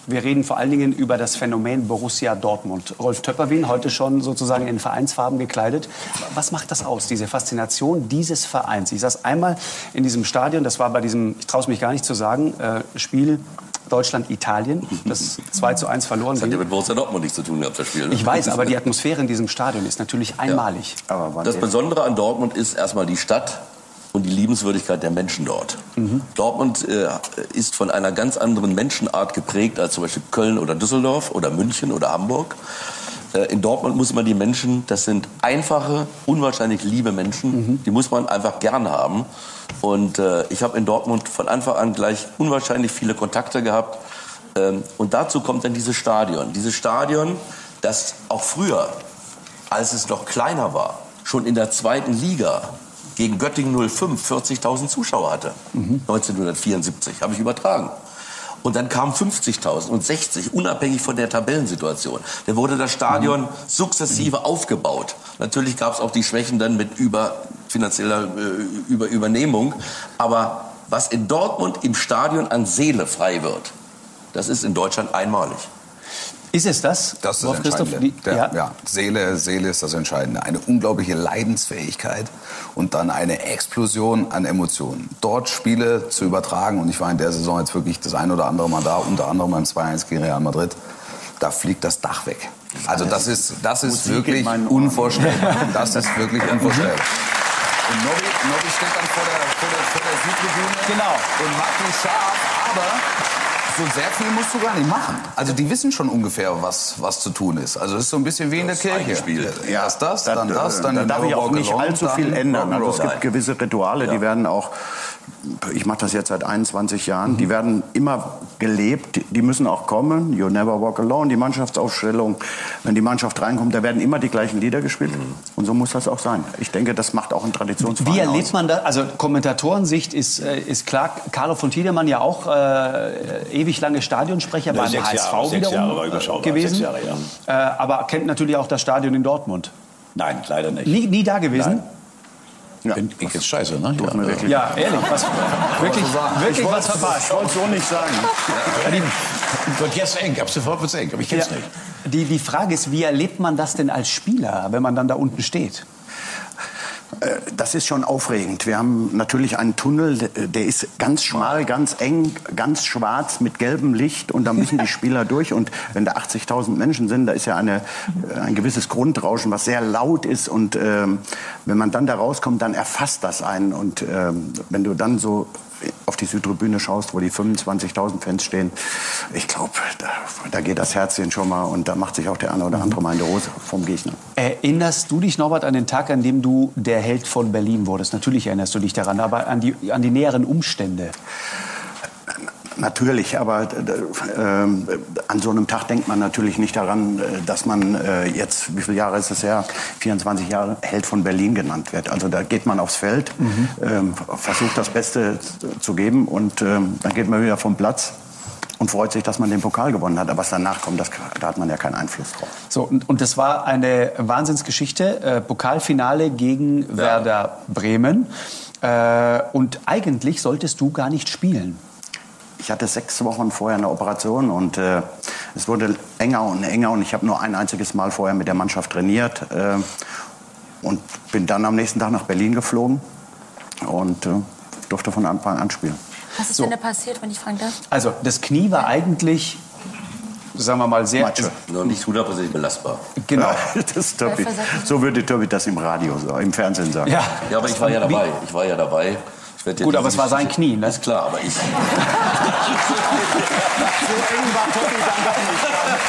Wir reden vor allen Dingen über das Phänomen Borussia Dortmund. Rolf Töpperwien, heute schon sozusagen in Vereinsfarben gekleidet. Was macht das aus, diese Faszination dieses Vereins? Ich saß einmal in diesem Stadion, das war bei diesem, ich traue es mich gar nicht zu sagen, Spiel Deutschland-Italien, das 2:1 verloren. Das hat ja mit Borussia Dortmund nichts zu tun gehabt, das Spiel. Ne? Ich weiß, aber die Atmosphäre in diesem Stadion ist natürlich einmalig. Ja. Das Besondere an Dortmund ist erstmal die Stadt und die Liebenswürdigkeit der Menschen dort. Dortmund ist von einer ganz anderen Menschenart geprägt als zum Beispiel Köln oder Düsseldorf oder München oder Hamburg. In Dortmund muss man die Menschen, das sind einfache, unwahrscheinlich liebe Menschen, die muss man einfach gern haben. Und ich habe in Dortmund von Anfang an gleich unwahrscheinlich viele Kontakte gehabt. Und dazu kommt dann dieses Stadion. Dieses Stadion, das auch früher, als es noch kleiner war, schon in der 2. Liga gegen Göttingen 05 40.000 Zuschauer hatte. 1974, habe ich übertragen. Und dann kamen 50.000 und 60, unabhängig von der Tabellensituation. Dann wurde das Stadion sukzessive aufgebaut. Natürlich gab es auch die Schwächen dann mit finanzieller Übernehmung. Aber was in Dortmund im Stadion an Seele frei wird, das ist in Deutschland einmalig. Ist es das? Das ist das Entscheidende. Ja, Seele ist das Entscheidende. Eine unglaubliche Leidensfähigkeit und dann eine Explosion an Emotionen. Dort Spiele zu übertragen, und ich war in der Saison jetzt wirklich das ein oder andere Mal da, unter anderem beim 2:1 gegen Real Madrid, da fliegt das Dach weg. Also das ist wirklich unvorstellbar. Das ist wirklich unvorstellbar. Und Nobby steht dann vor der Südtribüne und macht den scharf, aber so sehr viel musst du gar nicht machen. Also die wissen schon ungefähr, was zu tun ist. Also es ist so ein bisschen wie in der Kirche. Ja, erst das, dann das, dann da darf ich auch nicht allzu viel ändern. Also es gibt gewisse Rituale, die werden auch, ich mache das jetzt seit 21 Jahren, die werden immer gelebt, die müssen auch kommen. You Never Walk Alone, die Mannschaftsaufstellung, wenn die Mannschaft reinkommt, da werden immer die gleichen Lieder gespielt. Und so muss das auch sein. Ich denke, das macht auch ein Traditionsverein aus. Wie erlebt man das? Also Kommentatorensicht ist klar. Carlo von Tiedemann ja auch ewig lange Stadionsprecher beim HSV wiederum gewesen. 6 Jahre, ja. Aber kennt natürlich auch das Stadion in Dortmund. Nein, leider nicht. Nie da gewesen? Nein. Ja. Ich jetzt scheiße, ne? Ja, ehrlich, wirklich was verpasst. Ich wollte es so nicht sagen. Wird jetzt eng, ab sofort wird es eng, aber ich kenne es nicht. Die Frage ist, wie erlebt man das denn als Spieler, wenn man dann da unten steht? Das ist schon aufregend. Wir haben natürlich einen Tunnel, der ist ganz schmal, ganz eng, ganz schwarz mit gelbem Licht und da müssen die Spieler durch. Und wenn da 80.000 Menschen sind, da ist ja ein gewisses Grundrauschen, was sehr laut ist. Und wenn man dann da rauskommt, dann erfasst das einen. Und wenn du dann so auf die Südtribüne schaust, wo die 25.000 Fans stehen, ich glaube, da geht das Herzchen schon mal und da macht sich auch der eine oder andere mal in die Hose vom Gegner. Erinnerst du dich, Norbert, an den Tag, an dem du der Held von Berlin wurdest? Natürlich erinnerst du dich daran, aber an die näheren Umstände. Natürlich, aber an so einem Tag denkt man natürlich nicht daran, dass man jetzt, wie viele Jahre ist es her, 24 Jahre Held von Berlin genannt wird. Also da geht man aufs Feld, versucht das Beste zu geben und dann geht man wieder vom Platz und freut sich, dass man den Pokal gewonnen hat. Aber was danach kommt, da hat man ja keinen Einfluss drauf. So, und das war eine Wahnsinnsgeschichte. Pokalfinale gegen Werder Bremen. Und eigentlich solltest du gar nicht spielen. Ich hatte 6 Wochen vorher eine Operation und es wurde enger und enger und ich habe nur ein einziges Mal vorher mit der Mannschaft trainiert und bin dann am nächsten Tag nach Berlin geflogen und durfte von Anfang an spielen. Was ist denn da passiert, wenn ich fragen darf? Also das Knie war eigentlich, sagen wir mal, sehr... Noch nicht 100% belastbar. Genau. Das ist so würde Tobi das im Radio, im Fernsehen sagen. Ja, aber ich war ja dabei. Gut, aber es war sein Knie, ne? Ist klar, aber ich... So eng war Tobi dann doch nicht.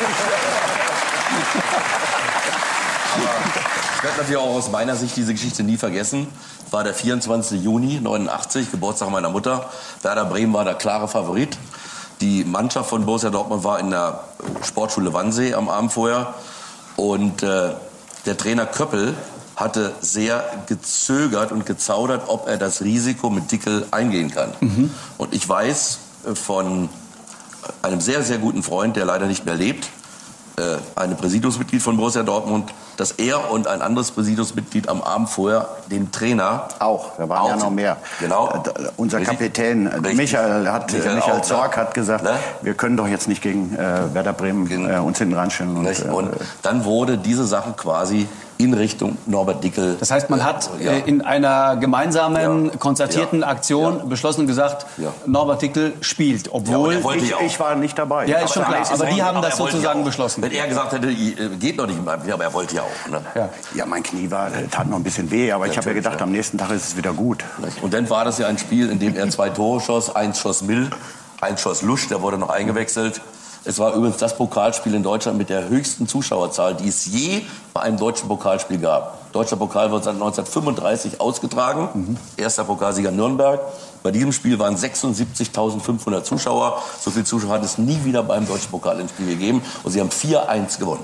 Ich werde natürlich auch aus meiner Sicht diese Geschichte nie vergessen. Es war der 24. Juni 89, Geburtstag meiner Mutter. Werder Bremen war der klare Favorit. Die Mannschaft von Borussia Dortmund war in der Sportschule Wannsee am Abend vorher. Und der Trainer Köppel hatte sehr gezögert und gezaudert, ob er das Risiko mit Dickel eingehen kann. Und ich weiß von einem sehr, sehr guten Freund, der leider nicht mehr lebt, einem Präsidiumsmitglied von Borussia Dortmund, dass er und ein anderes Präsidiumsmitglied am Abend vorher den Trainer... Auch, da waren ja noch mehr. Genau. Unser Kapitän Michael Zorc hat gesagt, ne? Wir können doch jetzt nicht gegen Werder Bremen uns hinten ranstellen. Und dann wurde diese Sache quasi in Richtung Norbert Dickel. Das heißt, man hat in einer gemeinsamen, konzertierten Aktion beschlossen und gesagt, Norbert Dickel spielt, obwohl... Ich war nicht dabei. Ja, ist schon klar, aber die haben das sozusagen beschlossen. Wenn er gesagt hätte, geht noch nicht, aber er wollte ja auch. Ne? Ja, mein Knie tat noch ein bisschen weh, aber ich habe ja gedacht, am nächsten Tag ist es wieder gut. Und dann war das ja ein Spiel, in dem er 2 Tore schoss, 1 schoss Mill, 1 schoss Lusch, der wurde noch eingewechselt. Es war übrigens das Pokalspiel in Deutschland mit der höchsten Zuschauerzahl, die es je bei einem deutschen Pokalspiel gab. Deutscher Pokal wurde seit 1935 ausgetragen. Erster Pokalsieger Nürnberg. Bei diesem Spiel waren 76.500 Zuschauer. So viele Zuschauer hat es nie wieder beim deutschen Pokal im Spiel gegeben. Und sie haben 4-1 gewonnen.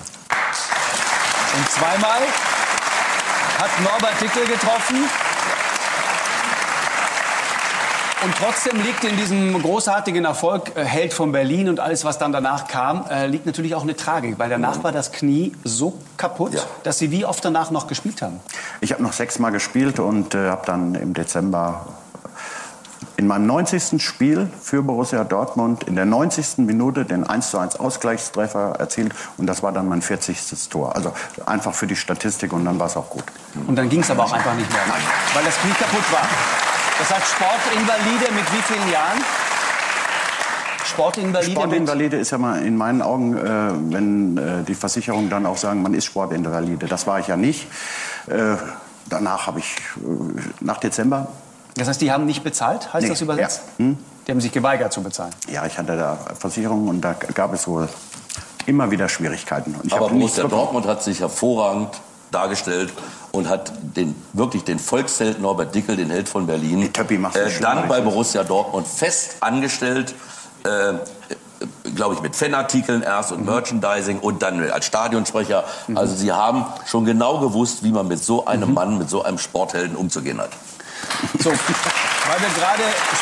Und zweimal hat Norbert Dickel getroffen. Und trotzdem liegt in diesem großartigen Erfolg, Held von Berlin und alles, was dann danach kam, liegt natürlich auch eine Tragik. Weil danach war das Knie so kaputt, dass Sie wie oft danach noch gespielt haben? Ich habe noch 6-mal gespielt und habe dann im Dezember in meinem 90. Spiel für Borussia Dortmund in der 90. Minute den 1:1 Ausgleichstreffer erzielt. Und das war dann mein 40. Tor. Also einfach für die Statistik und dann war es auch gut. Und dann ging es aber auch einfach nicht mehr, weil das Knie kaputt war. Das heißt, Sportinvalide mit wie vielen Jahren? Sportinvalide ist ja mal in meinen Augen, wenn die Versicherungen dann auch sagen, man ist Sportinvalide. Das war ich ja nicht. Danach habe ich, nach Dezember... Das heißt, die haben nicht bezahlt, heißt das übersetzt? Ja. Die haben sich geweigert zu bezahlen? Ja, ich hatte da Versicherungen und da gab es wohl immer wieder Schwierigkeiten. Und aber Borussia Dortmund hat sich hervorragend dargestellt und hat wirklich den Volksheld Norbert Dickel, den Held von Berlin, dann bei Borussia Dortmund fest angestellt, glaube ich, mit Fanartikeln erst und Merchandising und dann als Stadionsprecher. Also sie haben schon genau gewusst, wie man mit so einem Mann, mit so einem Sporthelden umzugehen hat. So, weil wir gerade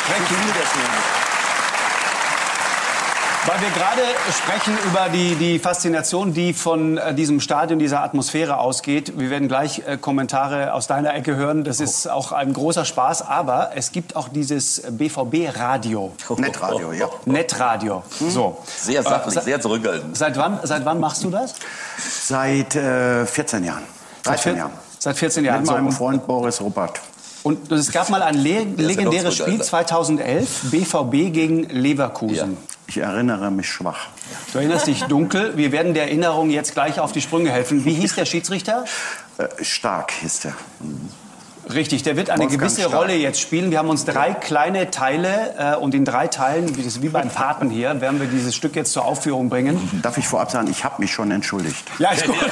sprechen über die Faszination, die von diesem Stadion, dieser Atmosphäre ausgeht. Wir werden gleich Kommentare aus deiner Ecke hören. Das ist auch ein großer Spaß. Aber es gibt auch dieses BVB-Radio. Netradio, ja. Netradio. So. Sehr sachlich, sehr zurückhaltend. Seit wann machst du das? Seit 14 Jahren. 13 Jahren. Seit 14 Jahren. Mit meinem Freund Boris Ruppert. Und es gab mal ein legendäres Spiel 2011, BVB gegen Leverkusen. Ja. Ich erinnere mich schwach. Du erinnerst dich dunkel. Wir werden der Erinnerung jetzt gleich auf die Sprünge helfen. Wie hieß der Schiedsrichter? Stark hieß der. Richtig, der wird eine gewisse Rolle jetzt spielen. Wir haben uns 3 kleine Teile und in 3 Teilen, das ist wie beim Paten hier, werden wir dieses Stück jetzt zur Aufführung bringen. Darf ich vorab sagen, ich habe mich schon entschuldigt. Ja, ist gut.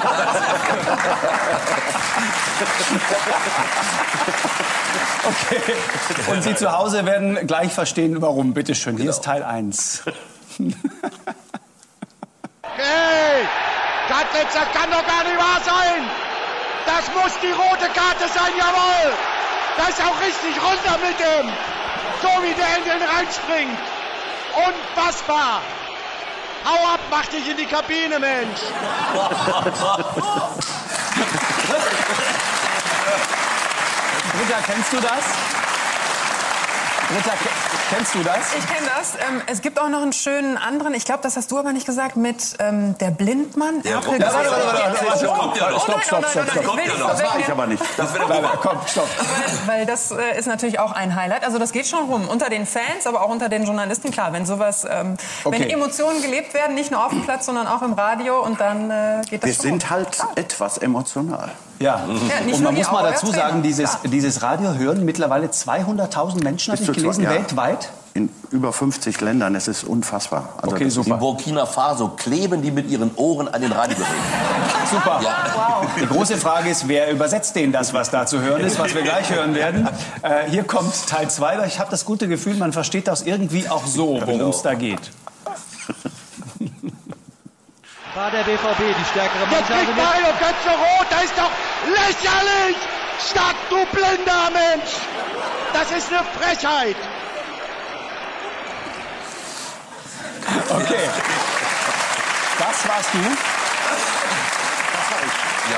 Okay. Und Sie zu Hause werden gleich verstehen, warum. Bitte schön, hier ist Teil 1. Hey, das kann doch gar nicht wahr sein! Das muss die rote Karte sein, jawohl! Das ist auch richtig, runter mit dem! So wie der in den reinspringt! Unfassbar! Hau ab, mach dich in die Kabine, Mensch! Britta, kennst du das? Britta, kennst du das? Ich kenne das. Es gibt auch noch einen schönen anderen, ich glaube, das hast du aber nicht gesagt, mit der Blindmann. Ja, Stopp. Das war ich aber nicht. Komm, stopp. Weil das ist natürlich auch ein Highlight. Also das geht schon rum. Unter den Fans, aber auch unter den Journalisten. Klar, wenn sowas, wenn Emotionen gelebt werden, nicht nur auf dem Platz, sondern auch im Radio und dann geht das Wir sind halt etwas emotional. Ja, und man muss mal dazu sagen, dieses Radio hören mittlerweile 200.000 Menschen, habe ich gelesen, weltweit. In über 50 Ländern, es ist unfassbar. Also okay, super. In Burkina Faso kleben die mit ihren Ohren an den Radiogeräten. Super. Ja. Wow. Die große Frage ist, wer übersetzt denen das, was da zu hören ist, was wir gleich hören werden. Hier kommt Teil 2, weil ich habe das gute Gefühl, man versteht das irgendwie auch so, worum es da geht. War der BVB die stärkere Mannschaft? Jetzt kriegt Mario Götze rot, das ist doch lächerlich! Stark, du blinder Mensch! Das ist eine Frechheit! Okay. Das warst du. Das Ja.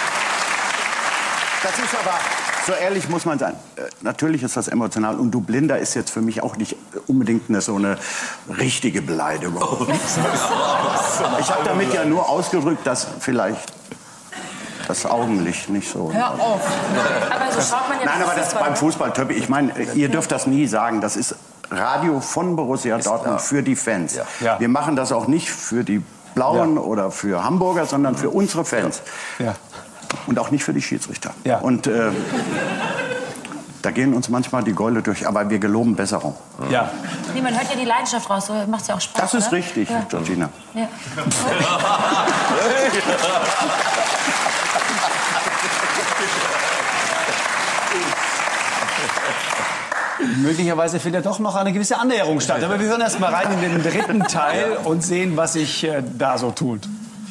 Das ist aber, so ehrlich muss man sein, natürlich ist das emotional. Und du Blinder ist jetzt für mich auch nicht unbedingt so eine richtige Beleidigung. Ich habe damit ja nur ausgedrückt, dass vielleicht das Augenlicht nicht so... Hör auf. Aber so schaut man ja. Nein, aber das beim Fußball, Töppi, ich meine, ihr dürft das nie sagen, das ist Radio von Borussia Dortmund für die Fans. Ja. Wir machen das auch nicht für die Blauen oder für Hamburger, sondern für unsere Fans. Ja. Und auch nicht für die Schiedsrichter. Ja. Und da gehen uns manchmal die Gäule durch, aber wir geloben Besserung. Ja. Nee, man hört ja die Leidenschaft raus, so macht ja auch Spaß. Das ist oder? richtig, Ja. Georgina. Ja. Möglicherweise findet doch noch eine gewisse Annäherung statt. Aber wir hören erst mal rein in den dritten Teil und sehen, was sich da so tut.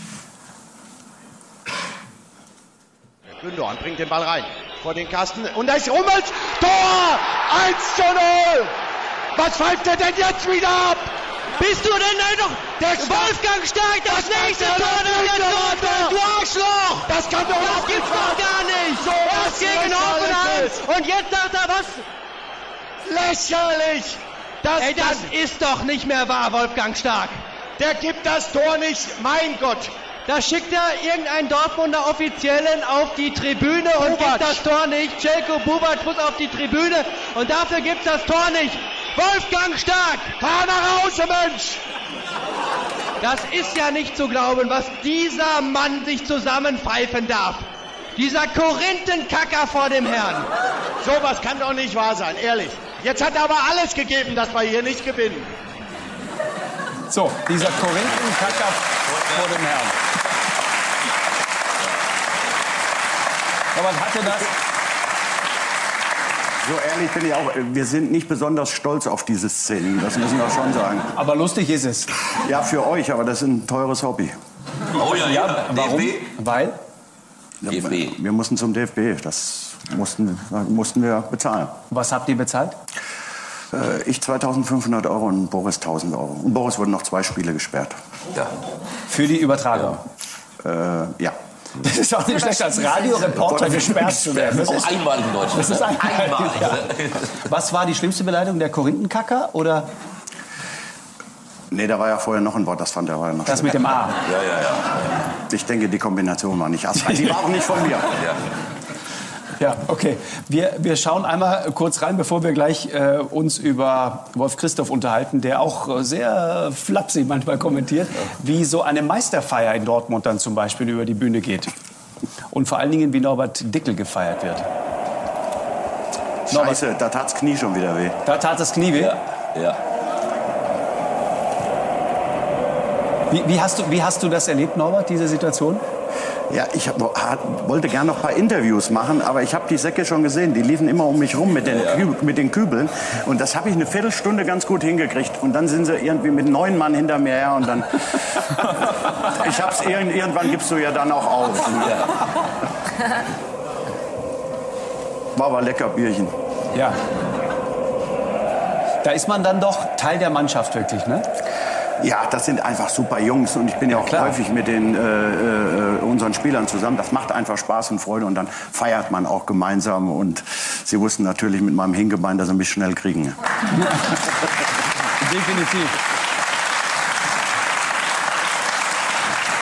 Gündogan bringt den Ball rein vor den Kasten und da ist Hummels. Tor! 1:0! Was pfeift der denn jetzt wieder ab? Bist du denn noch? Wolfgang Stark, das nächste Tor der Dortmund, du Arschloch! Das kann doch Das gibt's doch gar nicht! So Erst gegen Hoffenheim und jetzt sagt er was? lächerlich! Das ist doch nicht mehr wahr, Wolfgang Stark. der gibt das Tor nicht, mein Gott! Da schickt er irgendeinen Dortmunder Offiziellen auf die Tribüne und gibt das Tor nicht. Celko Bubac muss auf die Tribüne und dafür gibt's das Tor nicht. Wolfgang Stark! Fahr nach Hause, Mensch! Das ist ja nicht zu glauben, was dieser Mann sich zusammenpfeifen darf. Dieser Korinthenkacker vor dem Herrn. Sowas kann doch nicht wahr sein, ehrlich. Jetzt hat er aber alles gegeben, dass wir hier nicht gewinnen. So, dieser Korinthenkacker vor dem Herrn. Aber hatte das... So ehrlich bin ich auch, wir sind nicht besonders stolz auf diese Szenen, das müssen wir schon sagen. Aber lustig ist es. Ja, für euch, aber das ist ein teures Hobby. Oh ja. Warum? DFB? Weil? DFB. Wir mussten zum DFB, das mussten wir bezahlen. Was habt ihr bezahlt? Ich 2.500 Euro und Boris 1.000 Euro. Und Boris wurden noch 2 Spiele gesperrt. Ja. Für die Übertragung? Ja. Das ist auch nicht schlecht, als Radioreporter gesperrt zu werden. Das ist einmalig in Deutschland. Das ist einmalig. Ja. Was war die schlimmste Beleidigung, der Korinthenkacker oder? Nee, da war ja vorher noch ein Wort, das fand er war noch Das mit dem A. Ja. Ich denke, die Kombination war nicht astrein. Die war auch nicht von mir. Ja, okay. Wir schauen einmal kurz rein, bevor wir gleich uns über Wolf Christoph unterhalten, der auch sehr flapsig manchmal kommentiert, wie so eine Meisterfeier in Dortmund dann zum Beispiel über die Bühne geht. Und vor allen Dingen, wie Norbert Dickel gefeiert wird. Scheiße, da tat's Knie schon wieder weh. Da tat das Knie weh. Ja. Wie hast du das erlebt, Norbert, diese Situation? Ja, ich wollte gerne noch ein paar Interviews machen, aber ich habe die Säcke schon gesehen. Die liefen immer um mich rum mit den Kübeln. Und das habe ich eine Viertelstunde ganz gut hingekriegt. Und dann sind sie irgendwie mit 9 Mann hinter mir her. Und dann... irgendwann gibst du ja dann auch auf. War aber lecker Bierchen. Ja. Da ist man dann doch Teil der Mannschaft wirklich, ne? Ja, das sind einfach super Jungs und ich bin ja auch häufig mit unseren Spielern zusammen. Das macht einfach Spaß und Freude und dann feiert man auch gemeinsam und sie wussten natürlich mit meinem Hingebein, dass sie mich schnell kriegen. Definitiv.